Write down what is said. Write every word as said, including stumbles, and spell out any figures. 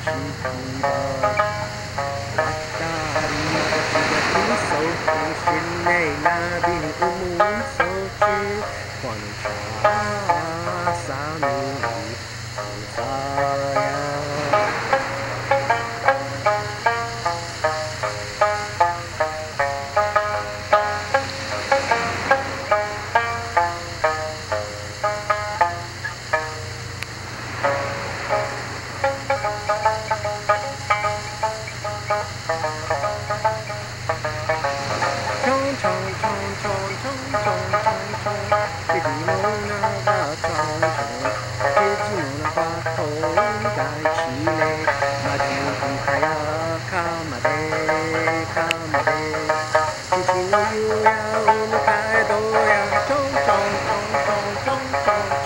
ば渡り橋的手是内那边的木手指，光查萨努里不发呀。冲冲冲冲冲冲冲冲，这只龙那个冲冲，这只龙那把头在起嘞，马蹄蹄卡呀卡马的卡马的，这只龙又要那开多呀，冲冲冲冲冲冲。